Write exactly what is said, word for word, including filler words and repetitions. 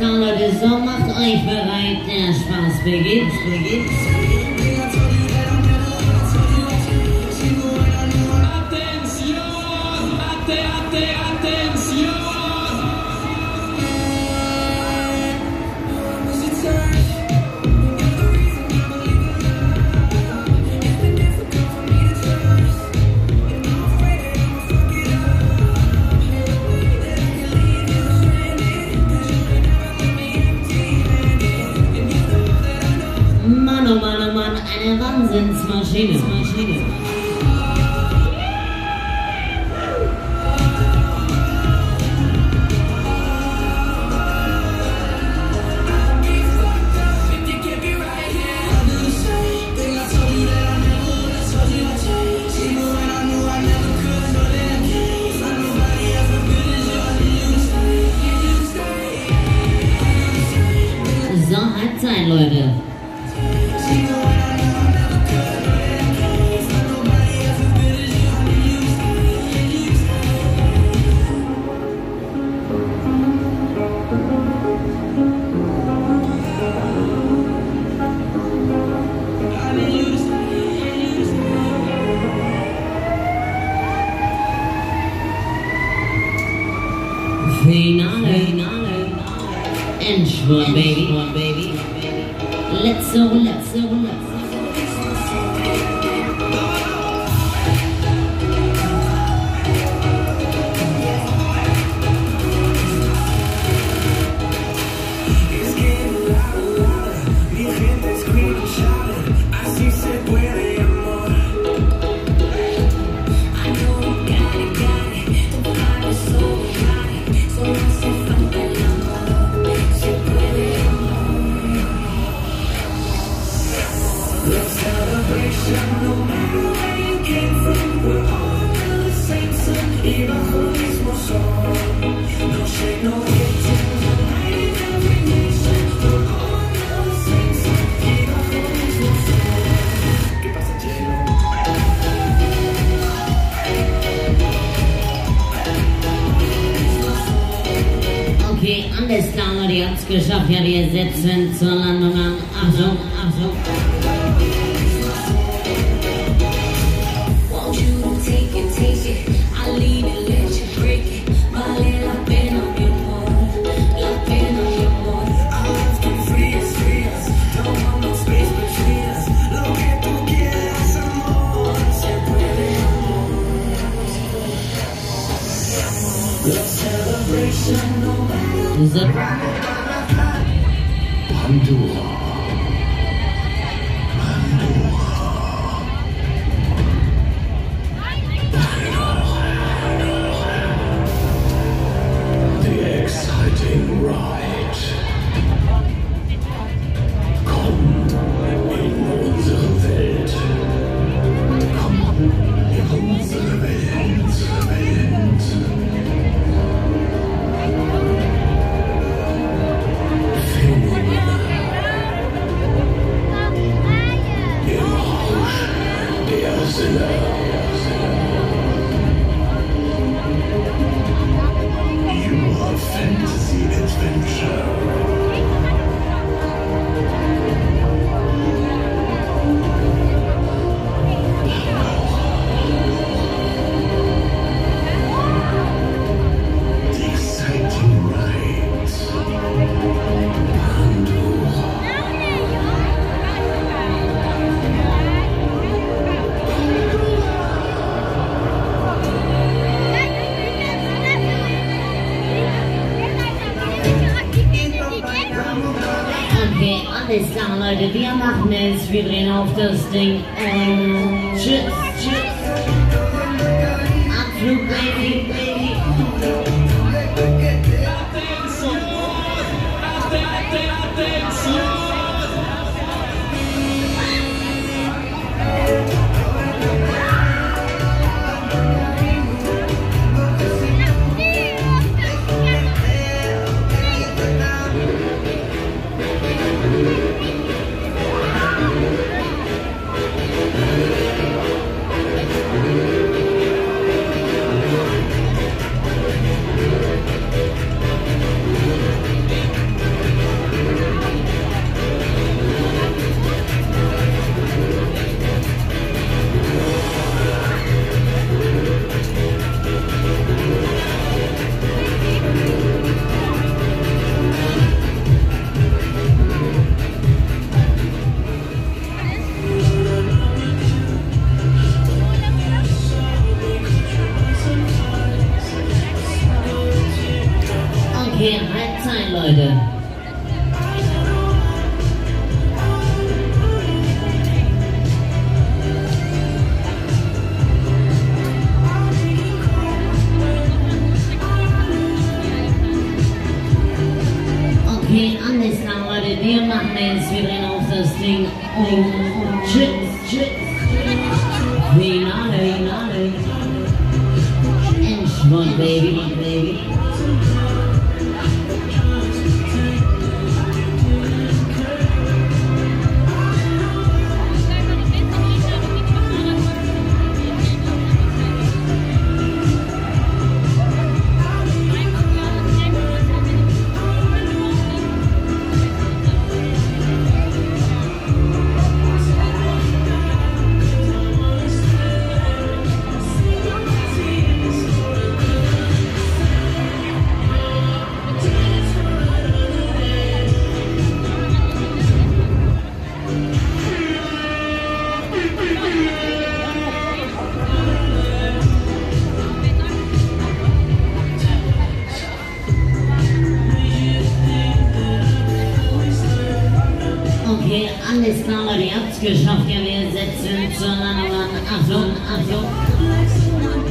klar, Leute, so macht euch bereit, der Spaß beginnt, beginnt. Mann, oh Mann, oh Mann, eine Wahnsinnsmaschine. Maschine. So, Halbzeit, Leute. Finale, Finale, Endspurt, baby, baby. Let's go, let's go, let's go. Okay, alles klar, Leute, ihr habt's geschafft. Ja, wir setzen zur Landung an. Achtung, Achtung. Pandora. The exciting ride. Komm in unsere Welt. Komm in unsere Welt. Unsere Welt. Your fantasy adventure. The exciting ride. Pandora. Okay, alles klar, Leute, wir machen es. Wir drehen auf das Ding. Und tschüss, tschüss. Abflug, baby, baby. Okay, alles klar, Leute, wir machen jetzt, wir drehen auf das Ding um. Tschüss, tschüss. Finale, Finale. Endspurt, Baby, Baby. Okay, alles klar, Leute, ihr habt's geschafft. Ja, wir setzen zueinander an. Achtung, Achtung.